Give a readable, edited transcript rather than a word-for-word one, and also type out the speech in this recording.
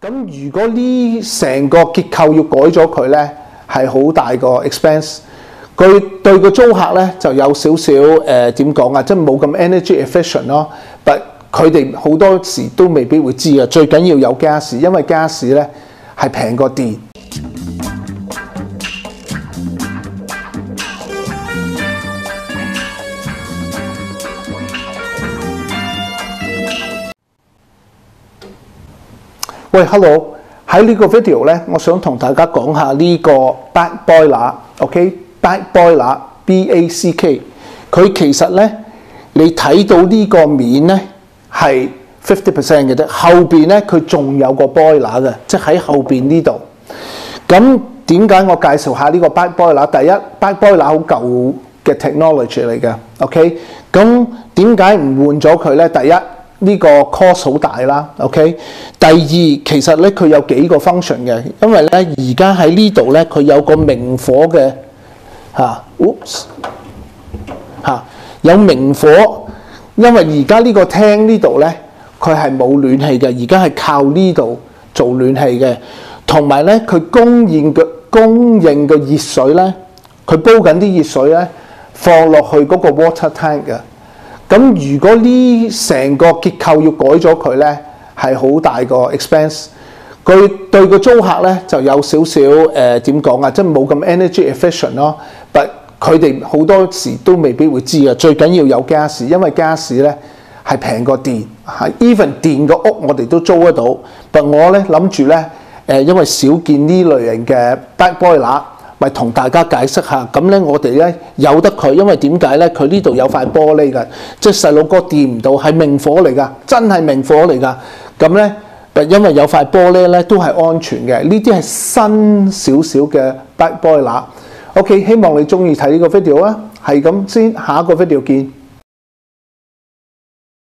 咁如果呢成個結構要改咗佢咧，係好大個 expense。佢對個租客咧就有少少點講啊，即係冇咁 energy efficient 咯。但佢哋好多時都未必會知啊。最緊要有家私，因為家私咧係平過電。喂 ，hello， 喺呢個 video 咧，我想同大家講下呢個 back boiler，OK，back boiler BACK， 佢其實咧，你睇到呢個面咧係 50% 嘅啫，後邊咧佢仲有個 boiler 嘅，即係喺後邊呢度。咁點解我介紹下呢個 back boiler？ 第一 ，back boiler 好舊嘅 technology 嚟嘅 ，OK， 咁點解唔換咗佢咧？第一，呢個 cost 好大啦 ，OK。第二，其實咧佢有幾個 function 嘅，因為咧而家喺呢度咧佢有個明火嘅有明火，因為而家呢個廳呢度咧佢係冇暖氣嘅，而家係靠呢度做暖氣嘅，同埋咧佢供應嘅熱水咧，佢煲緊啲熱水咧放落去嗰個 water tank 嘅。咁如果呢成個結構要改咗佢咧，係好大個 expense。佢對個租客咧就有少少點講啊，即係冇咁 energy efficient 咯。但佢哋好多時都未必會知啊。最緊要有家私，因為家私咧係平過電，係 even 電個屋我哋都租得到。但我咧諗住咧因為少見呢類型嘅 back boiler。咪同大家解釋下，咁咧我哋咧有得佢，因為點解咧？佢呢度有塊玻璃嘅，即係細路哥掂唔到，係明火嚟㗎，真係明火嚟㗎。咁咧，因為有塊玻璃咧，都係安全嘅。呢啲係新少少嘅 back boiler。OK， 希望你中意睇呢個 video 啊，係咁先，下一個 video 見。